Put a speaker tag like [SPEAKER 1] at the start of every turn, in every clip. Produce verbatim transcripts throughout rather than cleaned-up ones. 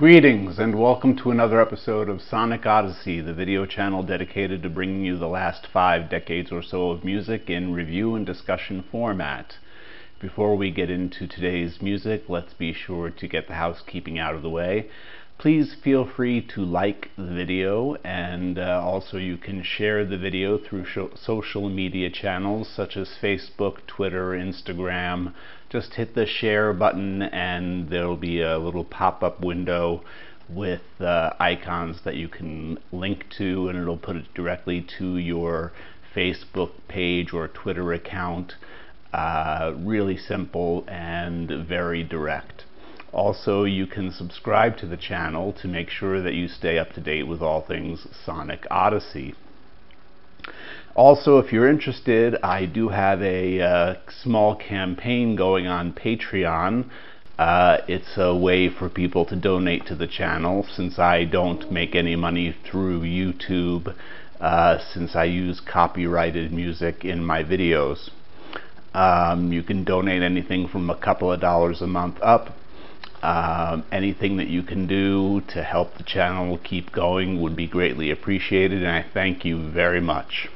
[SPEAKER 1] Greetings and welcome to another episode of Sonic Odyssey, the video channel dedicated to bringing you the last five decades or so of music in review and discussion format. Before we get into today's music, let's be sure to get the housekeeping out of the way. Please feel free to like the video, and uh, also you can share the video through social media channels such as Facebook, Twitter, Instagram. Just hit the share button and there'll be a little pop-up window with uh, icons that you can link to, and it'll put it directly to your Facebook page or Twitter account. Uh, really simple and very direct. Also, you can subscribe to the channel to make sure that you stay up to date with all things Sonic Odyssey. Also, if you're interested, I do have a uh, small campaign going on Patreon. Uh, it's a way for people to donate to the channel, since I don't make any money through YouTube, uh, since I use copyrighted music in my videos. Um, you can donate anything from a couple of dollars a month up. Um, anything that you can do to help the channel keep going would be greatly appreciated, and I thank you very much.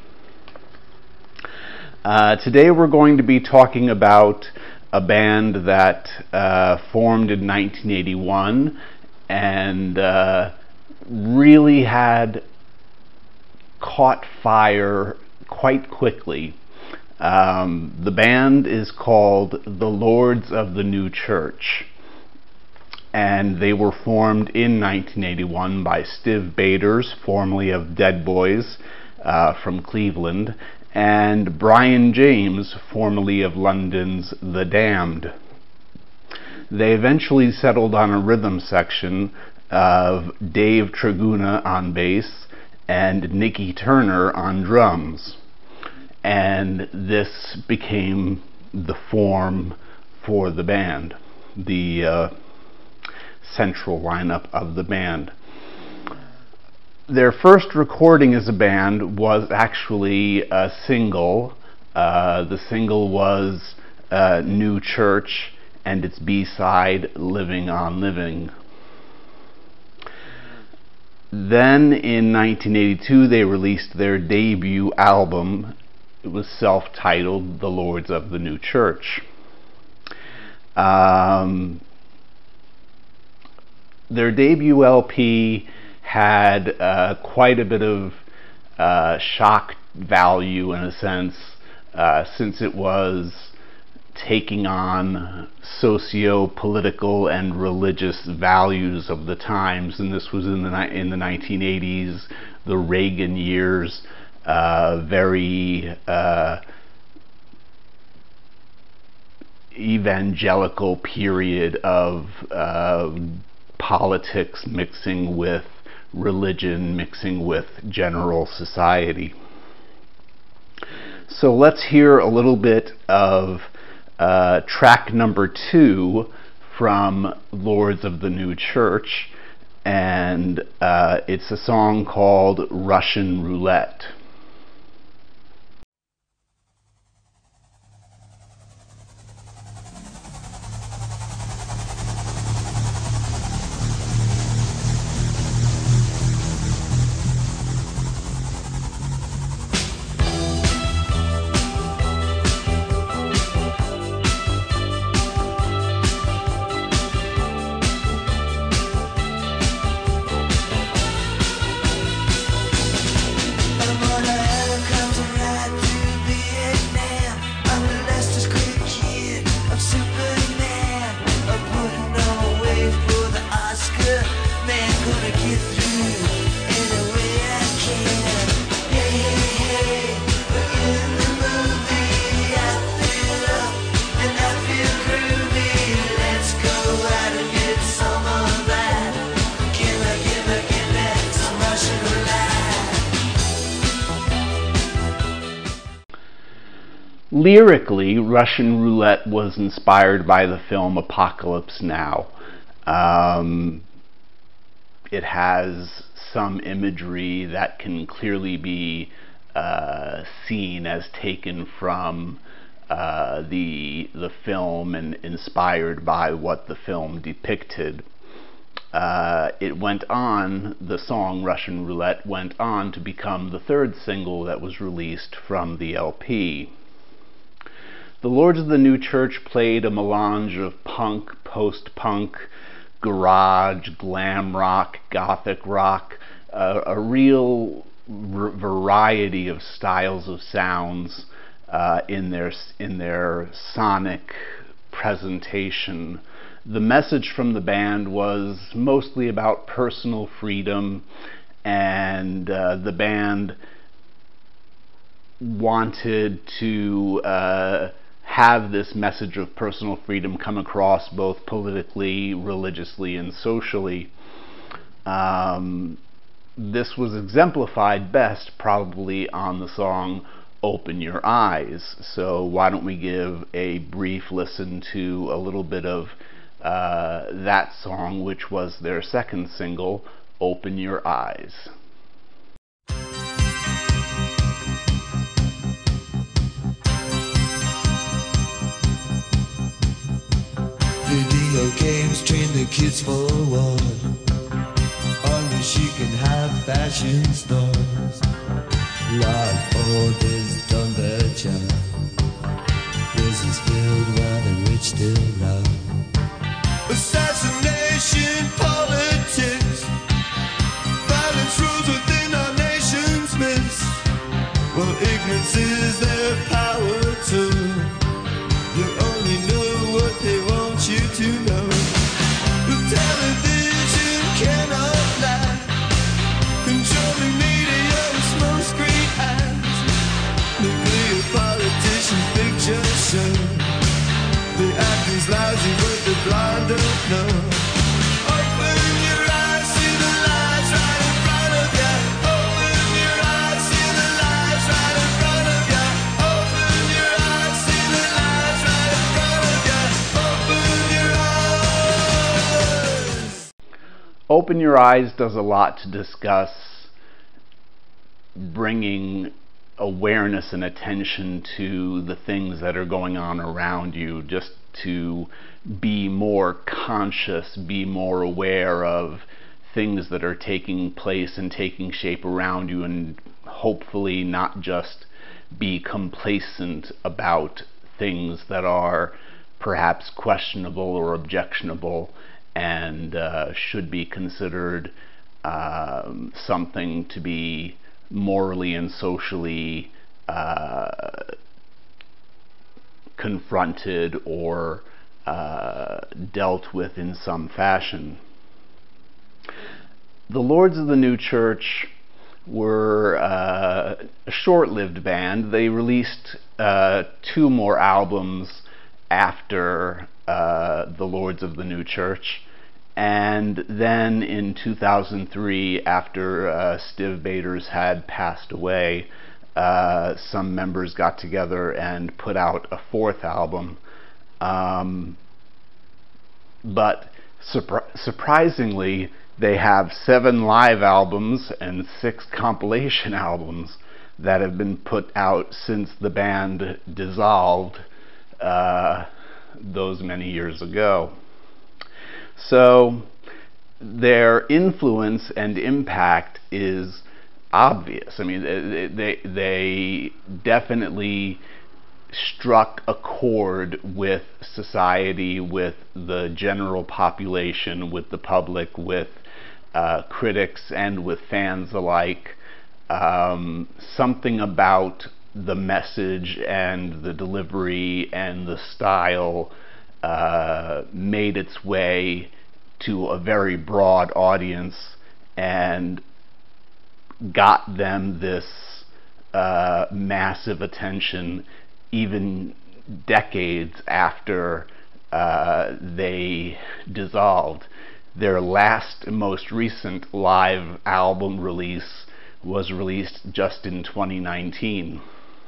[SPEAKER 1] Uh, today we're going to be talking about a band that uh, formed in nineteen eighty-one and uh, really had caught fire quite quickly. Um, the band is called The Lords of the New Church, and they were formed in nineteen eighty-one by Stiv Bators, formerly of Dead Boys uh, from Cleveland, and Brian James, formerly of London's The Damned. They eventually settled on a rhythm section of Dave Traguna on bass and Nicky Turner on drums, and this became the form for the band, the uh, central lineup of the band. Their first recording as a band was actually a single. Uh, the single was uh, New Church and its B-side, Living on Living. Then in nineteen eighty-two they released their debut album. It was self-titled The Lords of the New Church. Um, their debut L P had uh, quite a bit of uh, shock value, in a sense, uh, since it was taking on socio-political and religious values of the times, and this was in the in the nineteen eighties, the Reagan years, uh, very uh, evangelical period of uh, politics mixing with religion, mixing with general society. So let's hear a little bit of uh, track number two from Lords of the New Church, and uh, it's a song called Russian Roulette. Lyrically, Russian Roulette was inspired by the film Apocalypse Now. Um, it has some imagery that can clearly be uh, seen as taken from uh, the the film and inspired by what the film depicted. Uh, it went on, the song Russian Roulette went on to become the third single that was released from the L P. The Lords of the New Church played a melange of punk, post-punk, garage, glam rock, gothic rock, uh, a real variety of styles of sounds uh, in their in their sonic presentation. The message from the band was mostly about personal freedom, and uh, the band wanted to uh, have this message of personal freedom come across both politically, religiously, and socially. Um, this was exemplified best probably on the song Open Your Eyes. So why don't we give a brief listen to a little bit of uh, that song, which was their second single, Open Your Eyes.
[SPEAKER 2] Video games train the kids for war. Only she can have fashion stores. Life orders done their job. Prisons filled while the rich still rob. Assassination politics. Violence rules within our nation's midst. Well, ignorance is their power too. You only know what they want you to know. The television cannot lie. Controlling media with smoke screen eyes. Nuclear politicians picture show. The acting's lousy but the blind don't know. Open your eyes, see the lies right in front of you. Open your eyes, see the lies right in front of you. Open your eyes, see the lies right in front of you. Open your eyes.
[SPEAKER 1] Open Your Eyes does a lot to discuss bringing awareness and attention to the things that are going on around you, just to be more conscious, be more aware of things that are taking place and taking shape around you, and hopefully not just be complacent about things that are perhaps questionable or objectionable and uh, should be considered um, something to be morally and socially uh, confronted or uh, dealt with in some fashion. The Lords of the New Church were uh, a short-lived band. They released uh, two more albums after uh, the Lords of the New Church. And then in two thousand three, after uh, Stiv Bators had passed away, uh, some members got together and put out a fourth album. Um, but surpri surprisingly, they have seven live albums and six compilation albums that have been put out since the band dissolved uh, those many years ago. So their influence and impact is obvious. I mean, they, they definitely struck a chord with society, with the general population, with the public, with uh, critics, and with fans alike. Um, something about the message and the delivery and the style Uh, made its way to a very broad audience and got them this uh, massive attention even decades after uh, they dissolved. Their last and most recent live album release was released just in twenty nineteen.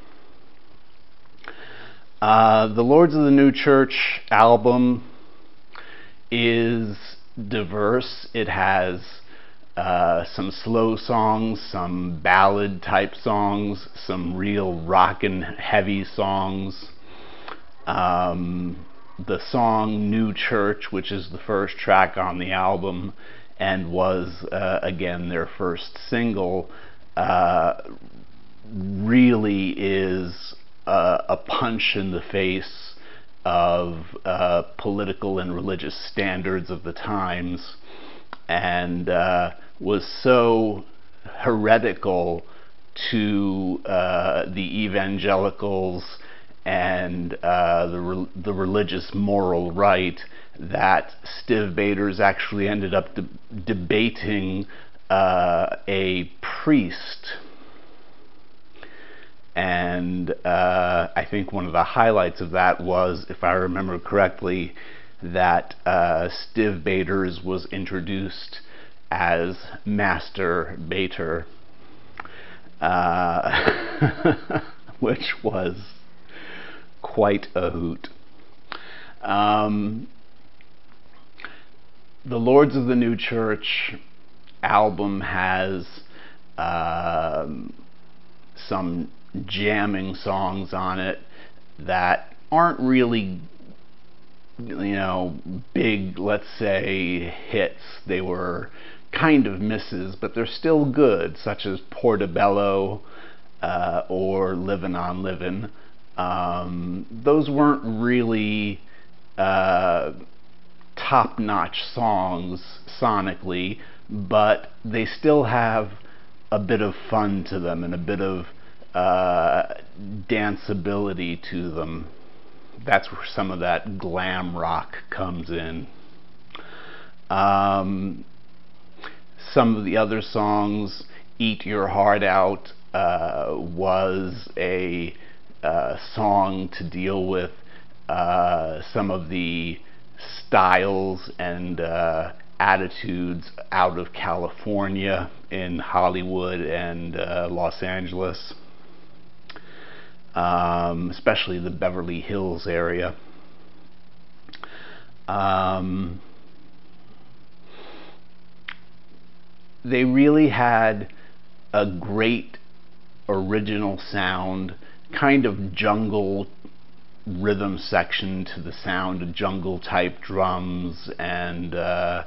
[SPEAKER 1] Uh, the Lords of the New Church album is diverse. It has uh, some slow songs, some ballad type songs, some real rockin' heavy songs. Um, the song New Church, which is the first track on the album and was uh, again their first single, uh, really is uh, a punch in the face of uh, political and religious standards of the times, and uh, was so heretical to uh, the evangelicals and uh, the, re the religious moral right that Stiv Bators actually ended up de debating uh, a priest. And uh, I think one of the highlights of that was, if I remember correctly, that uh, Stiv Bators was introduced as Master Bator, uh, which was quite a hoot. Um, the Lords of the New Church album has um, some jamming songs on it that aren't really, you know, big, let's say, hits. They were kind of misses, but they're still good, such as Portobello uh, or Livin' on Livin'. Um, those weren't really uh, top-notch songs sonically, but they still have a bit of fun to them and a bit of uh, danceability to them. That's where some of that glam rock comes in. Um, some of the other songs, Eat Your Heart Out uh, was a uh, song to deal with uh, some of the styles and uh, attitudes out of California, in Hollywood and uh, Los Angeles, um, especially the Beverly Hills area. Um, they really had a great original sound, kind of jungle rhythm section to the sound of jungle type drums, and uh,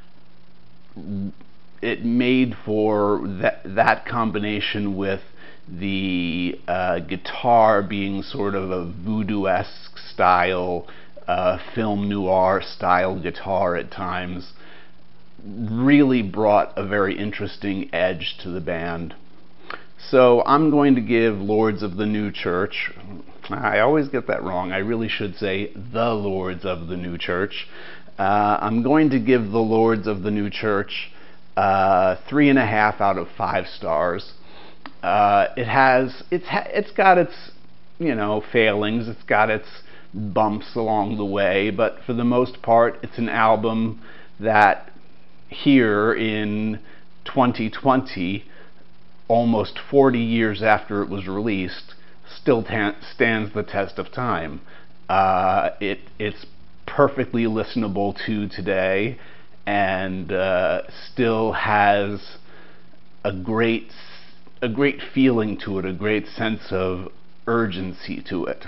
[SPEAKER 1] it made for that, that combination with the uh, guitar being sort of a voodoo-esque style, uh, film noir style guitar at times, really brought a very interesting edge to the band. So I'm going to give Lords of the New Church, I always get that wrong, I really should say the Lords of the New Church. Uh, I'm going to give the Lords of the New Church uh, three and a half out of five stars. Uh, it has, it's, ha it's got its, you know, failings, it's got its bumps along the way, but for the most part, it's an album that here in twenty twenty, almost forty years after it was released, still stands the test of time. Uh, it, it's perfectly listenable to today, and uh, still has a great, a great feeling to it, a great sense of urgency to it.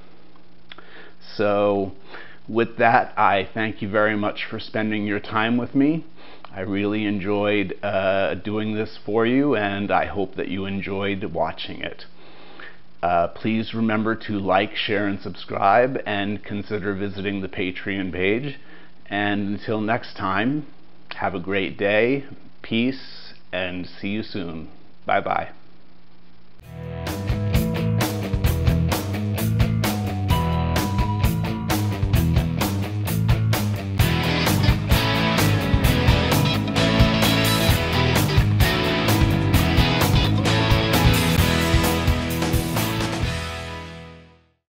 [SPEAKER 1] So with that, I thank you very much for spending your time with me. I really enjoyed uh, doing this for you, and I hope that you enjoyed watching it. Uh, please remember to like, share, and subscribe, and consider visiting the Patreon page. And until next time, have a great day, peace, and see you soon. Bye-bye.